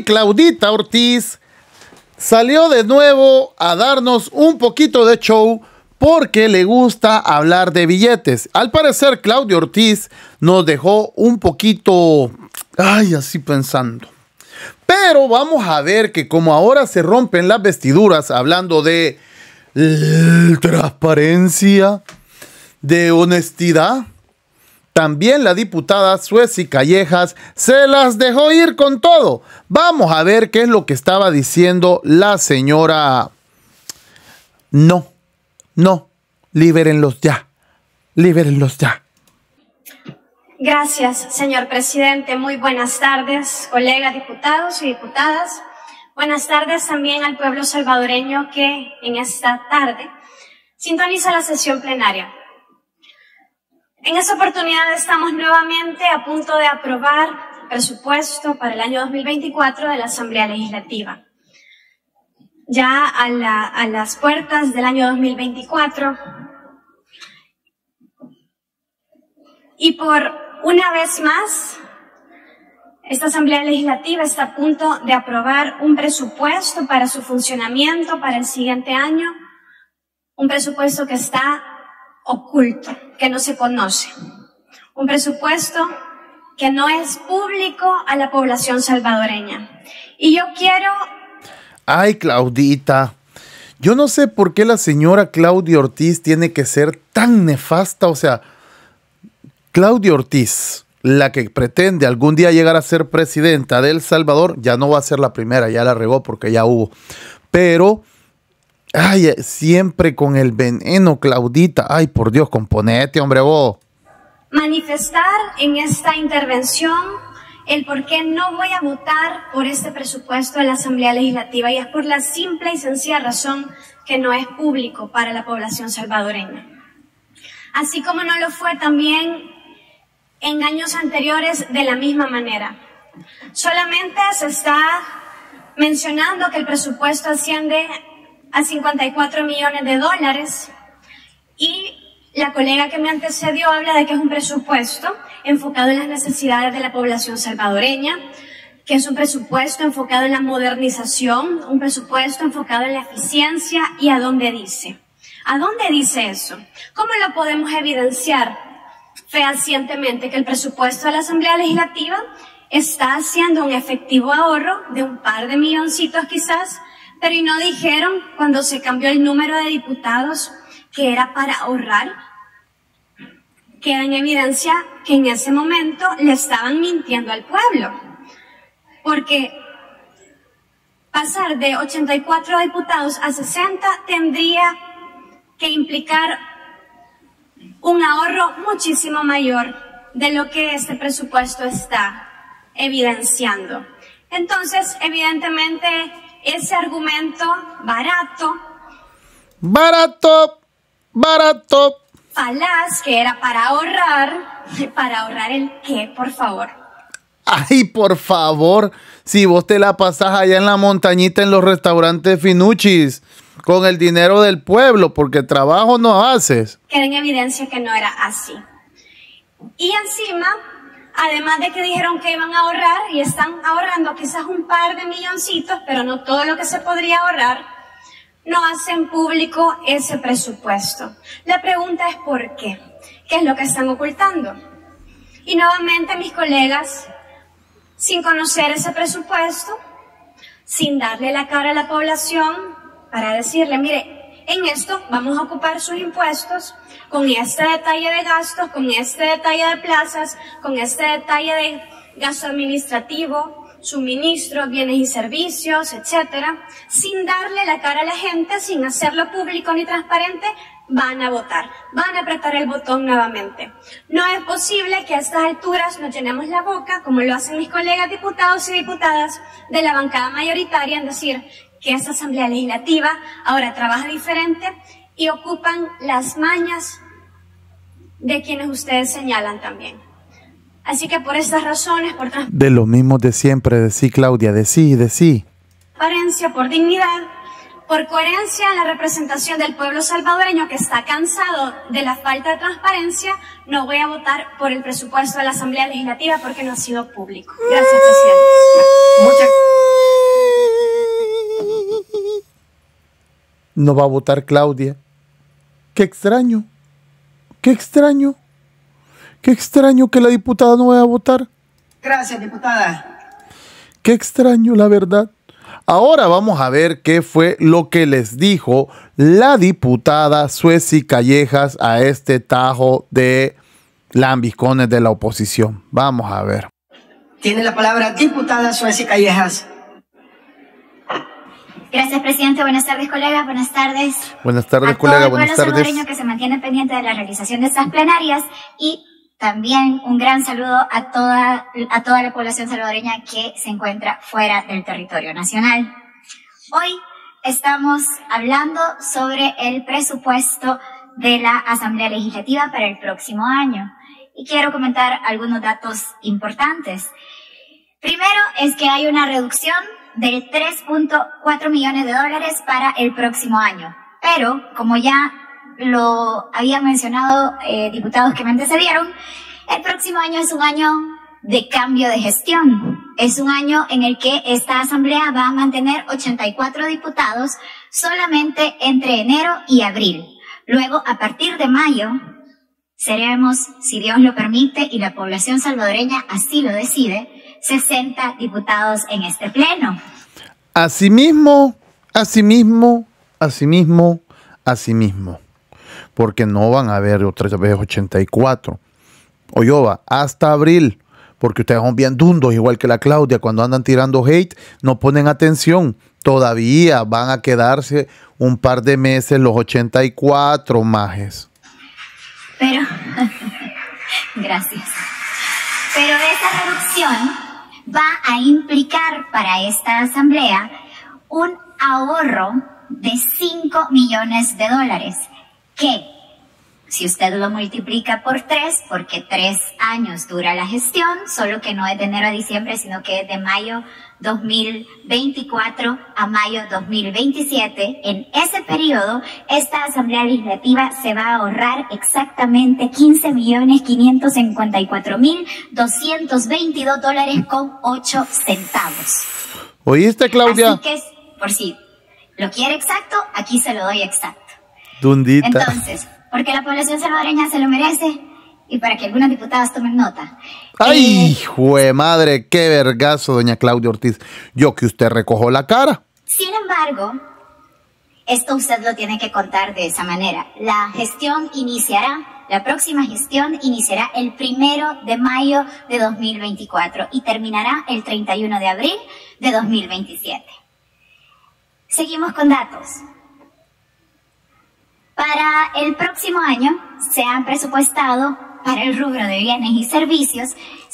Hoy Claudita Ortiz salió de nuevo a darnos un poquito de show porque le gusta hablar de billetes. Al parecer, Claudia Ortiz nos dejó un poquito, así pensando. Pero vamos a ver que como ahora se rompen las vestiduras hablando de transparencia, de honestidad, también la diputada Suezi Callejas se las dejó ir con todo. Vamos a ver qué es lo que estaba diciendo la señora. No, libérenlos ya, libérenlos ya. Gracias, señor presidente. Muy buenas tardes, colegas diputados y diputadas. Buenas tardes también al pueblo salvadoreño que en esta tarde sintoniza la sesión plenaria. En esta oportunidad estamos nuevamente a punto de aprobar el presupuesto para el año 2024 de la Asamblea Legislativa. Ya a las puertas del año 2024 y por una vez más, esta Asamblea Legislativa está a punto de aprobar un presupuesto para su funcionamiento para el siguiente año, un presupuesto que está oculto, que no se conoce, un presupuesto que no es público a la población salvadoreña. Y yo quiero... Ay, Claudita, yo no sé por qué la señora Claudia Ortiz tiene que ser tan nefasta, o sea, Claudia Ortiz, la que pretende algún día llegar a ser presidenta de El Salvador, ya no va a ser la primera, ya la regó porque ya hubo, pero... Ay, siempre con el veneno, Claudita. Ay, por Dios, componete, hombre, vos. Manifestar en esta intervención el por qué no voy a votar por este presupuesto de la Asamblea Legislativa, y es por la simple y sencilla razón que no es público para la población salvadoreña. Así como no lo fue también en años anteriores de la misma manera. Solamente se está mencionando que el presupuesto asciende a 54 millones de dólares y la colega que me antecedió habla de que es un presupuesto enfocado en las necesidades de la población salvadoreña, que es un presupuesto enfocado en la modernización, un presupuesto enfocado en la eficiencia. ¿Y a dónde dice? ¿A dónde dice eso? ¿Cómo lo podemos evidenciar fehacientemente que el presupuesto de la Asamblea Legislativa está haciendo un efectivo ahorro de un par de milloncitos quizás? Pero ¿y no dijeron cuando se cambió el número de diputados que era para ahorrar? Queda en evidencia que en ese momento le estaban mintiendo al pueblo. Porque pasar de 84 diputados a 60 tendría que implicar un ahorro muchísimo mayor de lo que este presupuesto está evidenciando. Entonces, evidentemente, ese argumento barato, falaz, que era para ahorrar ¿el qué, por favor? Ay, por favor, si vos te la pasás allá en la montañita en los restaurantes finuchis con el dinero del pueblo, porque trabajo no haces. Queda en evidencia que no era así. Y encima, además de que dijeron que iban a ahorrar y están ahorrando quizás un par de milloncitos, pero no todo lo que se podría ahorrar, no hacen público ese presupuesto. La pregunta es ¿por qué? ¿Qué es lo que están ocultando? Y nuevamente mis colegas, sin conocer ese presupuesto, sin darle la cara a la población para decirle, mire, en esto vamos a ocupar sus impuestos, con este detalle de gastos, con este detalle de plazas, con este detalle de gasto administrativo, suministros, bienes y servicios, etcétera, sin darle la cara a la gente, sin hacerlo público ni transparente, van a votar, van a apretar el botón nuevamente. No es posible que a estas alturas nos llenemos la boca, como lo hacen mis colegas diputados y diputadas de la bancada mayoritaria, en decir que esta Asamblea Legislativa ahora trabaja diferente y ocupan las mañas de quienes ustedes señalan también. Así que por estas razones, por de lo mismo de siempre, de sí, Claudia, de sí. transparencia, por dignidad, por coherencia en la representación del pueblo salvadoreño que está cansado de la falta de transparencia, no voy a votar por el presupuesto de la Asamblea Legislativa porque no ha sido público. Gracias, presidente. no va a votar Claudia. Qué extraño. Qué extraño. Qué extraño que la diputada no vaya a votar. Gracias, diputada. Qué extraño, la verdad. Ahora vamos a ver qué fue lo que les dijo la diputada Suezi Callejas a este tajo de lambiscones de la oposición. Vamos a ver. Tiene la palabra diputada Suezi Callejas. Gracias, presidente. Buenas tardes, colegas. Buenas tardes. Buenas tardes, colega. Buenas tardes. Salvadoreño que se mantiene pendiente de la realización de estas plenarias y también un gran saludo a toda la población salvadoreña que se encuentra fuera del territorio nacional. Hoy estamos hablando sobre el presupuesto de la Asamblea Legislativa para el próximo año y quiero comentar algunos datos importantes. Primero es que hay una reducción de 3.4 millones de dólares para el próximo año. Pero, como ya lo habían mencionado diputados que me antecedieron, el próximo año es un año de cambio de gestión. Es un año en el que esta asamblea va a mantener 84 diputados solamente entre enero y abril. Luego, a partir de mayo, seremos, si Dios lo permite y la población salvadoreña así lo decide, 60 diputados en este pleno. Asimismo, porque no van a haber otra vez 84. Oyoba, hasta abril, porque ustedes son bien dundos, igual que la Claudia, cuando andan tirando hate, no ponen atención. Todavía van a quedarse un par de meses los 84 majes. Pero, gracias. Pero esa reducción va a implicar para esta asamblea un ahorro de 5 millones de dólares, que si usted lo multiplica por 3, porque 3 años dura la gestión, solo que no es de enero a diciembre, sino que es de mayo 2024 a mayo 2027, en ese periodo, esta Asamblea Legislativa se va a ahorrar exactamente 15.554.222.08 dólares. ¿Oíste, Claudia? Así que, por si lo quiere exacto, aquí se lo doy exacto. Dundita. Entonces, porque la población salvadoreña se lo merece y para que algunas diputadas tomen nota. ¡Ay, jue madre! ¡Qué vergazo, doña Claudia Ortiz! Yo que usted recogió la cara. Sin embargo, esto usted lo tiene que contar de esa manera. La próxima gestión iniciará el 1 de mayo de 2024 y terminará el 31 de abril de 2027. Seguimos con datos. Para el próximo año se han presupuestado para el rubro de bienes y servicios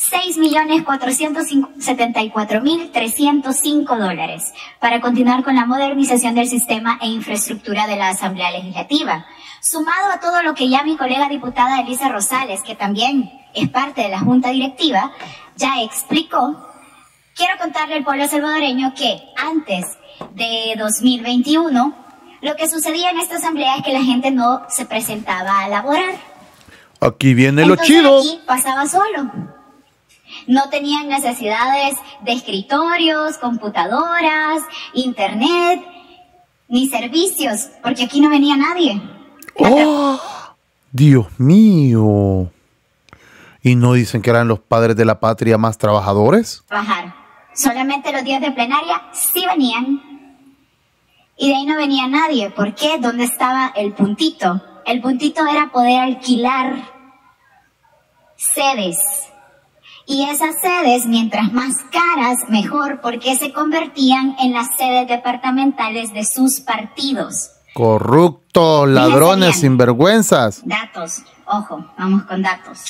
6.474.305 dólares para continuar con la modernización del sistema e infraestructura de la Asamblea Legislativa. Sumado a todo lo que ya mi colega diputada Elisa Rosales, que también es parte de la Junta Directiva, ya explicó, quiero contarle al pueblo salvadoreño que antes de 2021, lo que sucedía en esta asamblea es que la gente no se presentaba a laborar. Aquí viene lo Entonces, chido. aquí pasaba solo. No tenían necesidades de escritorios, computadoras, internet, ni servicios, porque aquí no venía nadie. ¡Oh! Dios mío. ¿Y no dicen que eran los padres de la patria más trabajadores? Trabajar. Solamente los días de plenaria sí venían. Y de ahí no venía nadie. ¿Por qué? ¿Dónde estaba el puntito? El puntito era poder alquilar sedes. Y esas sedes, mientras más caras, mejor, porque se convertían en las sedes departamentales de sus partidos. Corruptos, ladrones, sinvergüenzas. Datos. Ojo, vamos con datos.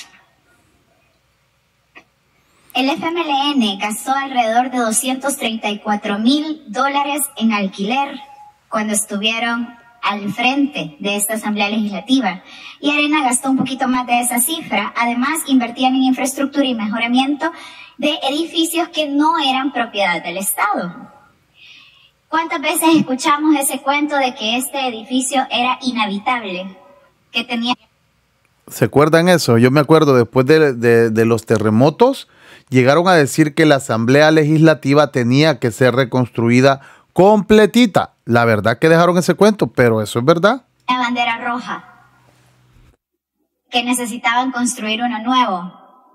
El FMLN gastó alrededor de 234.000 dólares en alquiler cuando estuvieron al frente de esta Asamblea Legislativa. Y Arena gastó un poquito más de esa cifra. Además, invertían en infraestructura y mejoramiento de edificios que no eran propiedad del Estado. ¿Cuántas veces escuchamos ese cuento de que este edificio era inhabitable? Que tenía... ¿Se acuerdan eso? Yo me acuerdo, después de los terremotos, llegaron a decir que la Asamblea Legislativa tenía que ser reconstruida completita. La verdad que dejaron ese cuento, pero eso es verdad. La bandera roja, que necesitaban construir uno nuevo.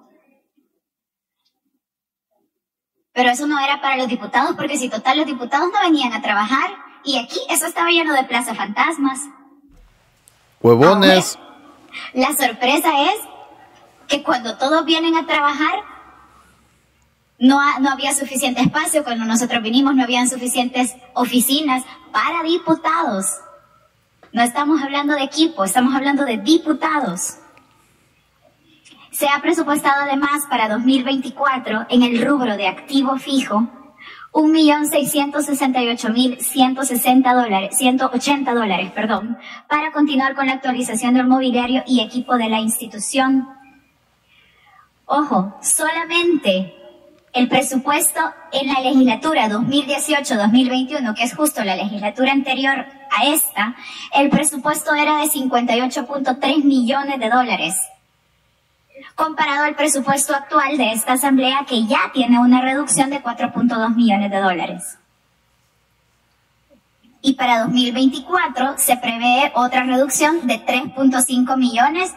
Pero eso no era para los diputados, porque si total los diputados no venían a trabajar, y aquí eso estaba lleno de plaza fantasmas. Huevones. Ahora, la sorpresa es que cuando todos vienen a trabajar, no había suficiente espacio. Cuando nosotros vinimos no habían suficientes oficinas para diputados. No estamos hablando de equipo, estamos hablando de diputados. Se ha presupuestado además para 2024 en el rubro de activo fijo $1.668.180, para continuar con la actualización del mobiliario y equipo de la institución. Ojo, solamente el presupuesto en la legislatura 2018-2021, que es justo la legislatura anterior a esta, el presupuesto era de $58.3 millones, comparado al presupuesto actual de esta asamblea, que ya tiene una reducción de $4.2 millones. Y para 2024 se prevé otra reducción de $3.5 millones,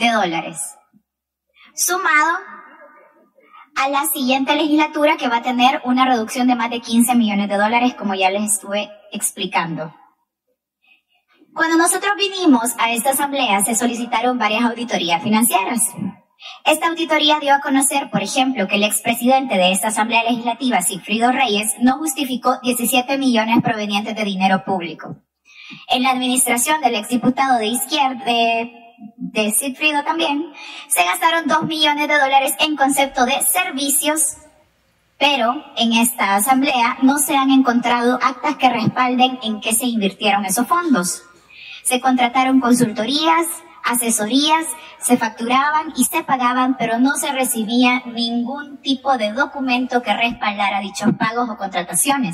sumado a la siguiente legislatura, que va a tener una reducción de más de $15 millones, como ya les estuve explicando. Cuando nosotros vinimos a esta asamblea, se solicitaron varias auditorías financieras. Esta auditoría dio a conocer, por ejemplo, que el expresidente de esta Asamblea Legislativa, Sigfrido Reyes, no justificó 17 millones provenientes de dinero público. En la administración del exdiputado de izquierda, de Sigfrido también, se gastaron $2 millones en concepto de servicios, pero en esta asamblea no se han encontrado actas que respalden en qué se invirtieron esos fondos. Se contrataron consultorías, asesorías, se facturaban y se pagaban, pero no se recibía ningún tipo de documento que respaldara dichos pagos o contrataciones.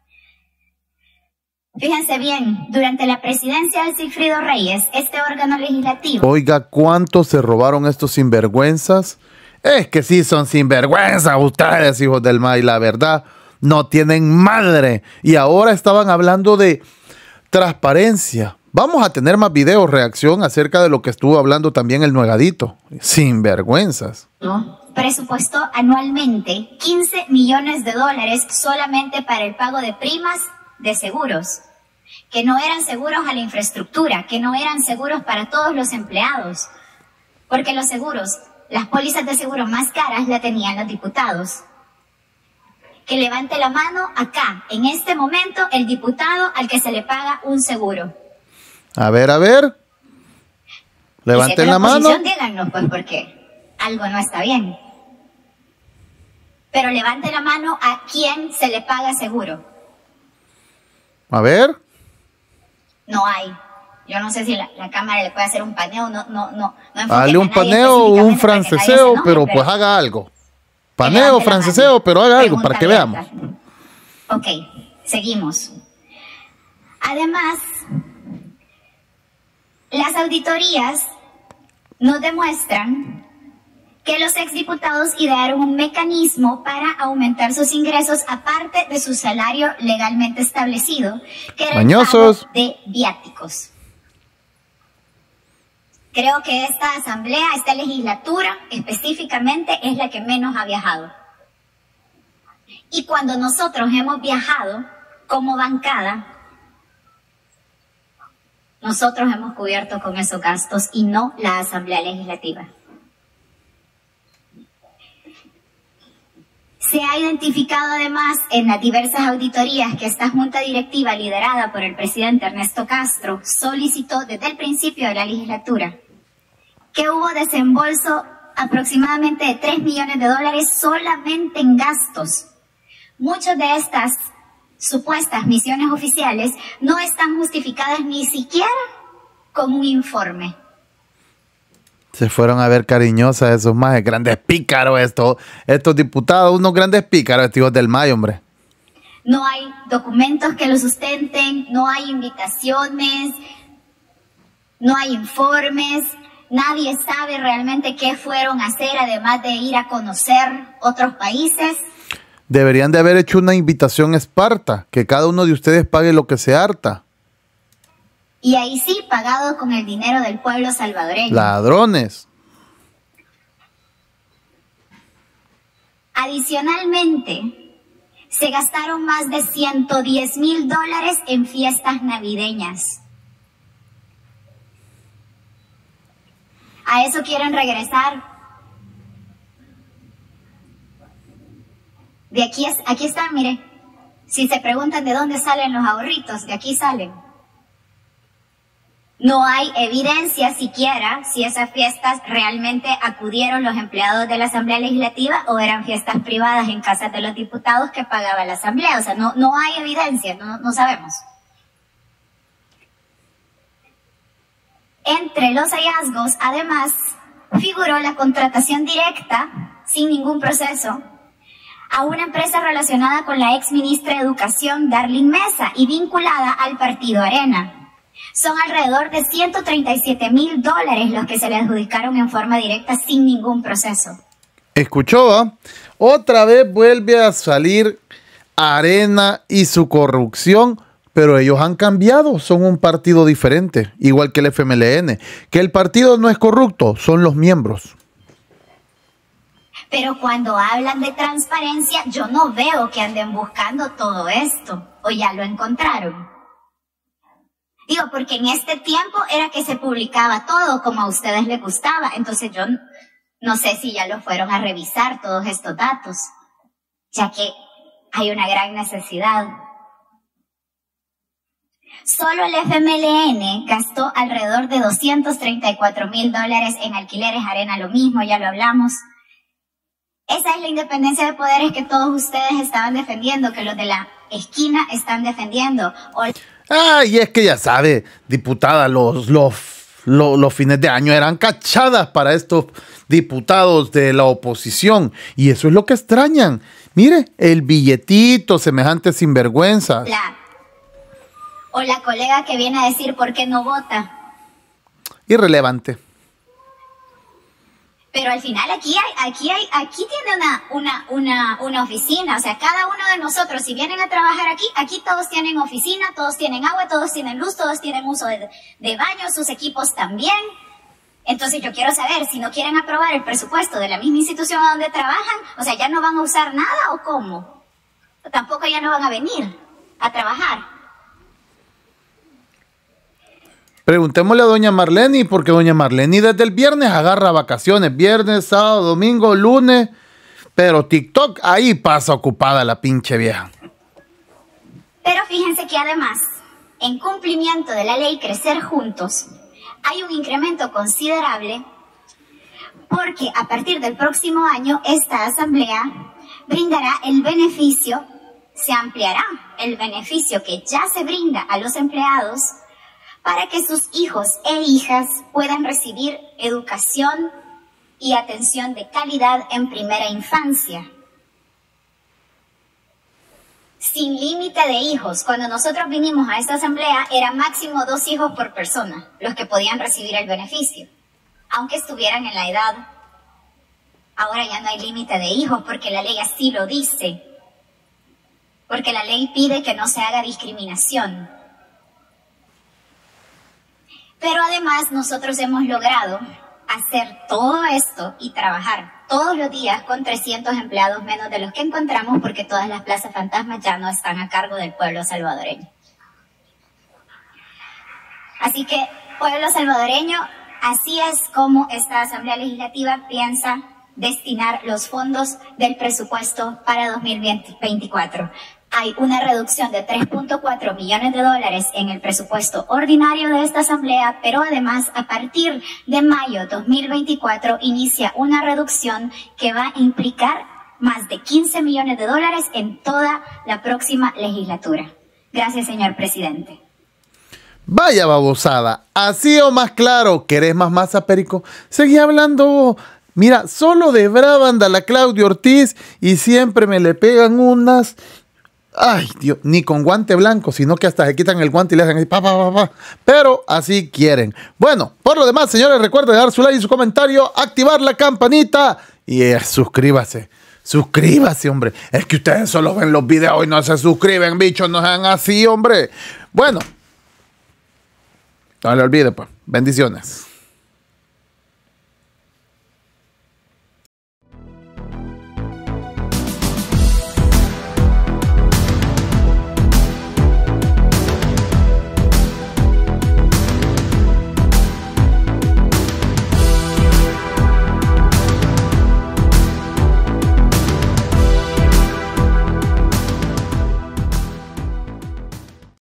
Fíjense bien, durante la presidencia de Sigfrido Reyes, este órgano legislativo... Oiga, ¿cuánto se robaron estos sinvergüenzas? Es que sí son sinvergüenzas ustedes, hijos del maíz, la verdad. No tienen madre. Y ahora estaban hablando de transparencia. Vamos a tener más videos, reacción acerca de lo que estuvo hablando también el Nuegadito. Sinvergüenzas. Presupuestó anualmente $15 millones solamente para el pago de primas de seguros, que no eran seguros a la infraestructura, que no eran seguros para todos los empleados, porque los seguros, las pólizas de seguro más caras la tenían los diputados. Que levante la mano acá, en este momento, el diputado al que se le paga un seguro. A ver. Levanten la mano. Díganlo, pues, porque algo no está bien. Pero levante la mano a quien se le paga seguro. A ver. No hay. Yo no sé si la cámara le puede hacer un paneo, no. Dale un paneo o un franceseo, pero pues haga algo. Paneo, franceseo, pero haga algo para que veamos. Ok, seguimos. Además, las auditorías nos demuestran que los exdiputados idearon un mecanismo para aumentar sus ingresos aparte de su salario legalmente establecido, que era el pago de viáticos. Creo que esta asamblea, esta legislatura específicamente, es la que menos ha viajado. Y cuando nosotros hemos viajado como bancada, nosotros hemos cubierto con esos gastos y no la Asamblea Legislativa. Se ha identificado además en las diversas auditorías que esta junta directiva liderada por el presidente Ernesto Castro solicitó desde el principio de la legislatura, que hubo desembolso aproximadamente de $3 millones solamente en gastos. Muchas de estas supuestas misiones oficiales no están justificadas ni siquiera con un informe. Se fueron a ver cariñosas esos más grandes pícaros estos diputados, unos grandes pícaros, hijos del maíz, hombre. No hay documentos que lo sustenten, no hay invitaciones, no hay informes, nadie sabe realmente qué fueron a hacer, además de ir a conocer otros países. Deberían de haber hecho una invitación esparta, que cada uno de ustedes pague lo que se harta. Y ahí sí, pagado con el dinero del pueblo salvadoreño. Ladrones. Adicionalmente, se gastaron más de $110,000 en fiestas navideñas. ¿A eso quieren regresar? Aquí están, mire. Si se preguntan de dónde salen los ahorritos, de aquí salen. No hay evidencia siquiera si esas fiestas realmente acudieron los empleados de la Asamblea Legislativa o eran fiestas privadas en casas de los diputados que pagaba la Asamblea. O sea, no hay evidencia, no sabemos. Entre los hallazgos, además, figuró la contratación directa, sin ningún proceso, a una empresa relacionada con la ex ministra de Educación, Darlene Mesa, y vinculada al partido Arena. Son alrededor de $137,000 los que se le adjudicaron en forma directa sin ningún proceso. ¿Escuchó? ¿Va? Otra vez vuelve a salir Arena y su corrupción, pero ellos han cambiado, son un partido diferente, igual que el FMLN. Que el partido no es corrupto, son los miembros. Pero cuando hablan de transparencia, yo no veo que anden buscando todo esto, o ya lo encontraron. Digo, porque en este tiempo era que se publicaba todo como a ustedes les gustaba, entonces yo no sé si ya lo fueron a revisar todos estos datos, ya que hay una gran necesidad. Solo el FMLN gastó alrededor de $234,000 en alquileres. Arena lo mismo, ya lo hablamos. Esa es la independencia de poderes que todos ustedes estaban defendiendo, que los de la esquina están defendiendo. Y es que ya sabe, diputada, los fines de año eran cachadas para estos diputados de la oposición. Y eso es lo que extrañan. Mire, el billetito, semejante sinvergüenza. O la colega que viene a decir por qué no vota. Irrelevante. Pero al final aquí tiene una oficina. O sea, cada uno de nosotros, si vienen a trabajar aquí todos tienen oficina, todos tienen agua, todos tienen luz, todos tienen uso de baños, sus equipos también. Entonces yo quiero saber, si no quieren aprobar el presupuesto de la misma institución a donde trabajan, o sea, ¿ya no van a usar nada o cómo? Tampoco ya no van a venir a trabajar. Preguntémosle a doña Marlene, porque doña Marlene desde el viernes agarra vacaciones. Viernes, sábado, domingo, lunes. Pero TikTok, ahí pasa ocupada la pinche vieja. Pero fíjense que además, en cumplimiento de la ley Crecer Juntos, hay un incremento considerable porque a partir del próximo año esta asamblea brindará el beneficio, se ampliará el beneficio que ya se brinda a los empleados para que sus hijos e hijas puedan recibir educación y atención de calidad en primera infancia. Sin límite de hijos. Cuando nosotros vinimos a esta asamblea, era máximo 2 hijos por persona los que podían recibir el beneficio, aunque estuvieran en la edad. Ahora ya no hay límite de hijos porque la ley así lo dice, porque la ley pide que no se haga discriminación. Pero además nosotros hemos logrado hacer todo esto y trabajar todos los días con 300 empleados menos de los que encontramos porque todas las plazas fantasmas ya no están a cargo del pueblo salvadoreño. Así que, pueblo salvadoreño, así es como esta Asamblea Legislativa piensa destinar los fondos del presupuesto para 2024. Hay una reducción de $3.4 millones en el presupuesto ordinario de esta asamblea, pero además a partir de mayo 2024 inicia una reducción que va a implicar más de $15 millones en toda la próxima legislatura. Gracias, señor presidente. Vaya babosada, así o más claro. ¿Querés más masa, Perico? Seguí hablando. Mira, solo de brava anda la Claudia Ortiz y siempre me le pegan unas... Ay, Dios, ni con guante blanco, sino que hasta se quitan el guante y le hacen así, pero así quieren. Bueno, por lo demás, señores, recuerden dar su like y su comentario, activar la campanita y suscríbase. Suscríbase, hombre. Es que ustedes solo ven los videos y no se suscriben, bichos. No sean así, hombre. Bueno. No le olvide, pues. Bendiciones.